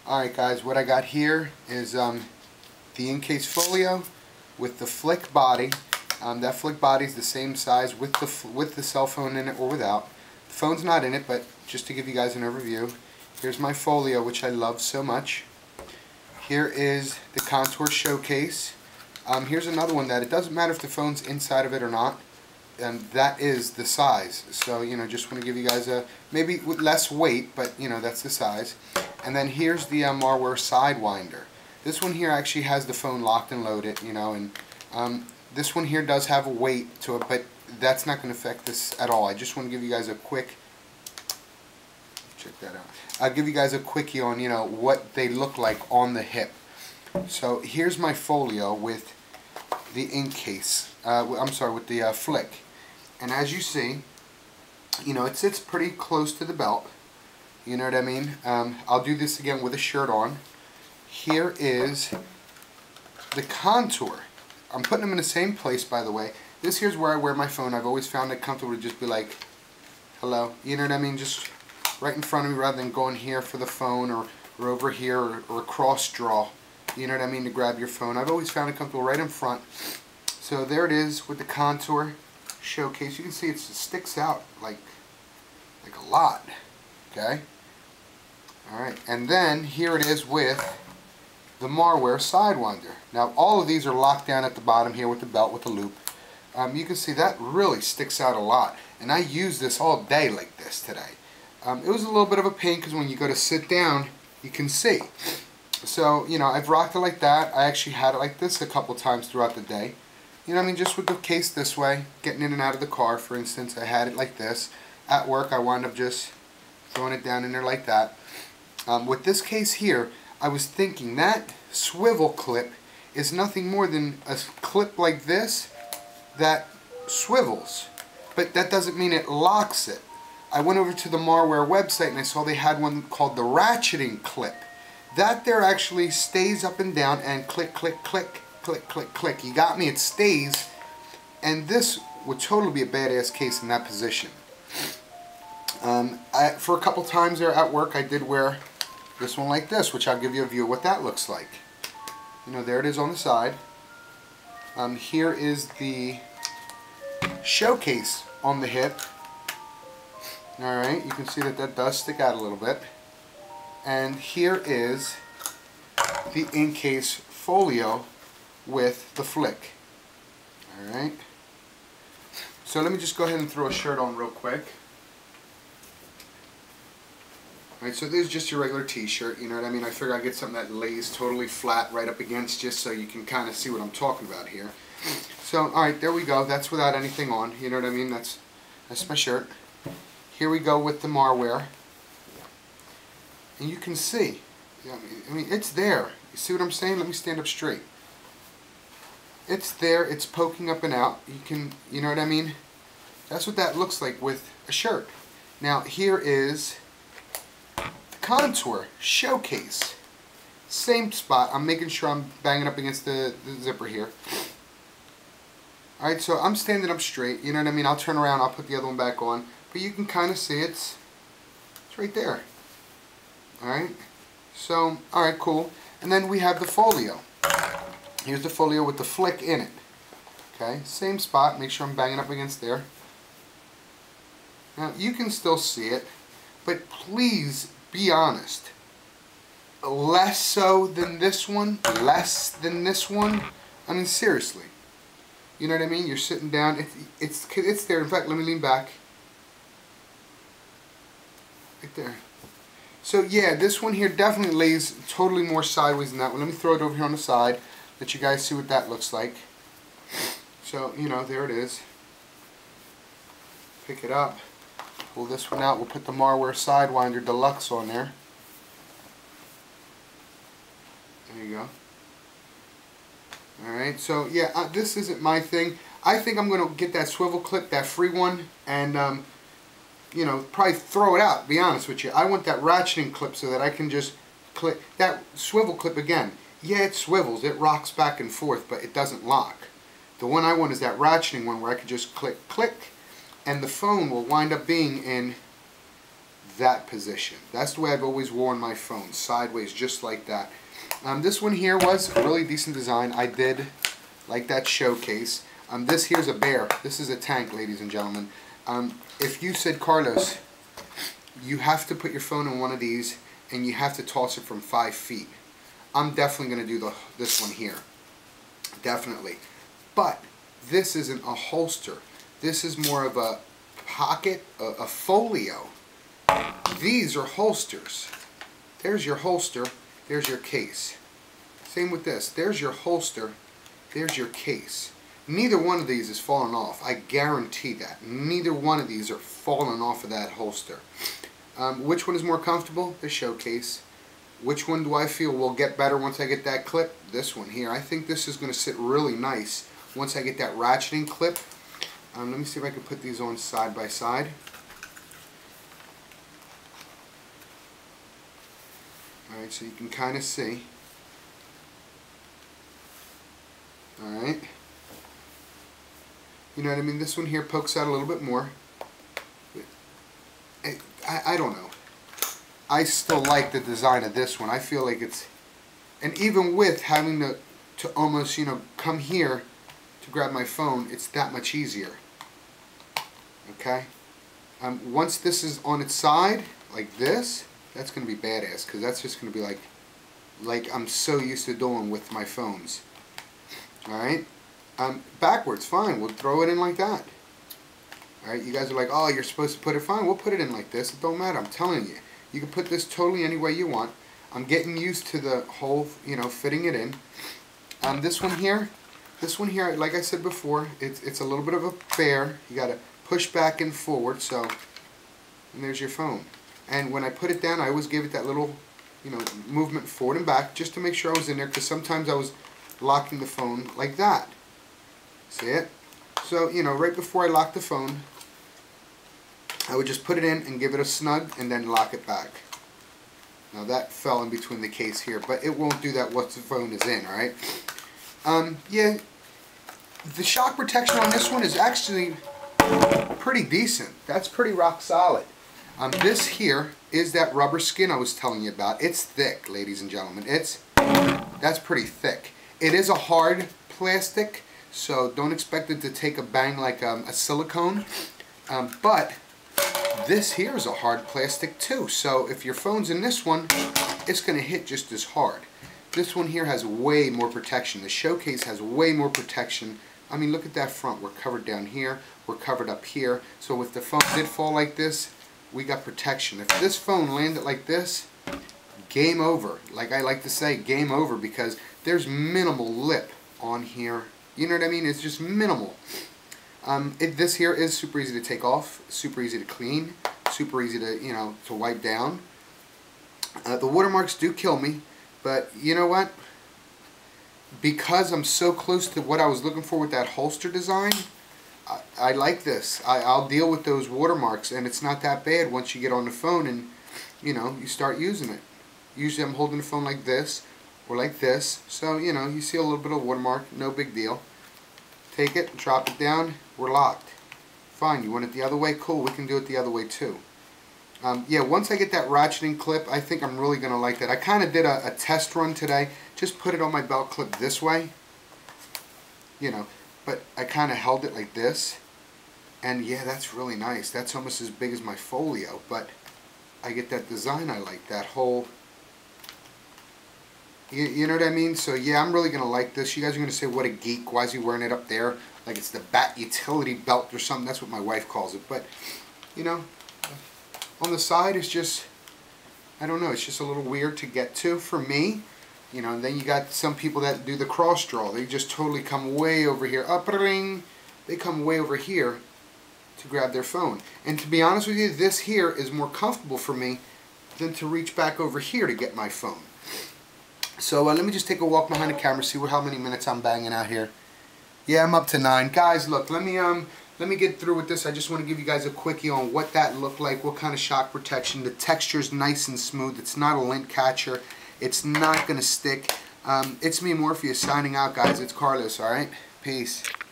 Alright guys, what I got here is the in-case folio with the flick body. That flick body is the same size with the cell phone in it or without. The phone's not in it, but just to give you guys an overview, here's my folio, which I love so much. Here is the contour showcase. Here's another one that it doesn't matter if the phone's inside of it or not. That is the size. So, just want to give you guys a, maybe with less weight, but, that's the size. And then here's the Marwear Sidewinder. This one here actually has the phone locked and loaded, and this one here does have a weight to it, but that's not going to affect this at all. I just want to give you guys a quick, check that out. I'll give you guys a quickie on, what they look like on the hip. So here's my folio with the ink case. With the flick. And as you see, it sits pretty close to the belt. You know what I mean? I'll do this again with a shirt on. Here is the contour. I'm putting them in the same place, by the way. This here's where I wear my phone. I've always found it comfortable to just be like, hello. You know what I mean? Just right in front of me rather than going here for the phone or over here or a cross draw. You know what I mean? To grab your phone. I've always found it comfortable right in front. So there it is with the contour showcase. You can see it sticks out like a lot. Okay? Alright, and then here it is with the Marwear Sidewinder. Now all of these are locked down at the bottom here with the belt with the loop. You can see that really sticks out a lot. And I use this all day like this today. It was a little bit of a pain because when you go to sit down, you can see. So, I've rocked it like that. I actually had it like this a couple times throughout the day. Just with the case this way, getting in and out of the car, for instance, I had it like this. At work, I wound up just throwing it down in there like that. With this case here, I was thinking that swivel clip is nothing more than a clip like this that swivels. But that doesn't mean it locks it. I went over to the Marwear website and I saw they had one called the ratcheting clip. That there actually stays up and down and click, click, click. Click, click, click. You got me, it stays. And this would totally be a badass case in that position. For a couple times there at work, I did wear this one like this, which I'll give you a view of what that looks like. There it is on the side. Here is the showcase on the hip. Alright, you can see that does stick out a little bit. And here is the in-case folio with the flick. Alright. So let me just go ahead and throw a shirt on real quick. Alright, so this is just your regular t-shirt, you know what I mean? I figure I'd get something that lays totally flat right up against you so you can kind of see what I'm talking about here. So, alright, there we go. That's without anything on, you know what I mean? That's my shirt. Here we go with the Marwear. And you can see, I mean, it's there. You see what I'm saying? Let me stand up straight. It's there, it's poking up and out. You know what I mean? That's what that looks like with a shirt. Now here is the contour showcase. Same spot. I'm making sure I'm banging up against the zipper here. Alright, so I'm standing up straight. You know what I mean? I'll turn around, I'll put the other one back on. But you can kind of see it's right there. Alright? So, alright, cool. And then we have the folio. Here's the folio with the flick in it. Okay, same spot. Make sure I'm banging up against there. Now, you can still see it, but please be honest. Less so than this one? Less than this one? I mean, seriously. You know what I mean? You're sitting down. It's there. In fact, let me lean back. Right there. So, yeah, this one here definitely lays totally more sideways than that one. Let me throw it over here on the side. Let you guys see what that looks like. So, there it is. Pick it up. Pull this one out. We'll put the Marwear Sidewinder Deluxe on there. There you go. Alright, so yeah, this isn't my thing. I think I'm going to get that swivel clip, that free one, and, probably throw it out, to be honest with you. I want that ratcheting clip so that I can just click. That swivel clip again. Yeah, it swivels, it rocks back and forth, but it doesn't lock. The one I want is that ratcheting one where I can just click, click, and the phone will wind up being in that position. That's the way I've always worn my phone, sideways, just like that. This one here was a really decent design. I did like that showcase. This here's a bear. This is a tank, ladies and gentlemen. If you said, Carlos, you have to put your phone in one of these and you have to toss it from 5 feet, I'm definitely going to do this one here. Definitely. But this isn't a holster. This is more of a pocket, a folio. These are holsters. There's your holster. There's your case. Same with this. There's your holster. There's your case. Neither one of these is falling off. I guarantee that. Neither one of these are falling off of that holster. Which one is more comfortable? The showcase. Which one do I feel will get better once I get that clip? This one here. I think this is going to sit really nice once I get that ratcheting clip. Let me see if I can put these on side by side. Alright, so you can kind of see. Alright. You know what I mean? This one here pokes out a little bit more. I don't know. I still like the design of this one. I feel like it's... And even with having to almost, you know, come here to grab my phone, it's that much easier. Okay? Once this is on its side, like this, that's going to be badass, because that's just going to be like I'm so used to doing with my phones. Alright? Backwards, fine. We'll throw it in like that. Alright, you guys are like, oh, you're supposed to put it, fine. We'll put it in like this. It don't matter. I'm telling you. You can put this totally any way you want. I'm getting used to the whole, you know, fitting it in. This one here, like I said before, it's a little bit of a bear. You got to push back and forward, so, and there's your phone. And when I put it down, I always give it that little, you know, movement forward and back just to make sure I was in there, because sometimes I was locking the phone like that. See it? So, you know, right before I lock the phone, I would just put it in and give it a snug and then lock it back. Now that fell in between the case here, but it won't do that once the phone is in, alright? Yeah, the shock protection on this one is actually pretty decent. That's pretty rock solid. This here is that rubber skin I was telling you about. It's thick, ladies and gentlemen. That's pretty thick. It is a hard plastic, so don't expect it to take a bang like a silicone. But this here is a hard plastic too, so if your phone's in this one, it's going to hit just as hard. This one here has way more protection. The showcase has way more protection. I mean, look at that front. We're covered down here. We're covered up here. So if the phone did fall like this, we got protection. If this phone landed like this, game over. Like I like to say, game over, because there's minimal lip on here. You know what I mean? It's just minimal. This here is super easy to take off, super easy to clean, super easy to, you know, to wipe down. The watermarks do kill me, but you know what? Because I'm so close to what I was looking for with that holster design, I like this. I'll deal with those watermarks, and it's not that bad once you get on the phone and, you know, you start using it. Usually I'm holding the phone like this or like this, so, you know, you see a little bit of watermark, no big deal. Take it, drop it down, we're locked. Fine, you want it the other way? Cool, we can do it the other way too. Yeah, once I get that ratcheting clip, I think I'm really going to like that. I kind of did a test run today. Just put it on my belt clip this way. You know, but I kind of held it like this. And yeah, that's really nice. That's almost as big as my folio. But I get that design I like. That whole... You know what I mean? So yeah, I'm really going to like this. You guys are going to say, what a geek. Why is he wearing it up there? Like it's the Bat utility belt or something. That's what my wife calls it. But, you know... On the side, it's just, I don't know, it's just a little weird to get to for me. You know, and then you got some people that do the cross draw. They just totally come way over here. Up-a-ring. They come way over here to grab their phone. And to be honest with you, this here is more comfortable for me than to reach back over here to get my phone. So let me just take a walk behind the camera, see how many minutes I'm banging out here. Yeah, I'm up to 9. Guys, look, let me get through with this. I just want to give you guys a quickie on what that looked like, what kind of shock protection. The texture's nice and smooth. It's not a lint catcher. It's not going to stick. It's me, Morpheus, signing out, guys. It's Carlos, alright? Peace.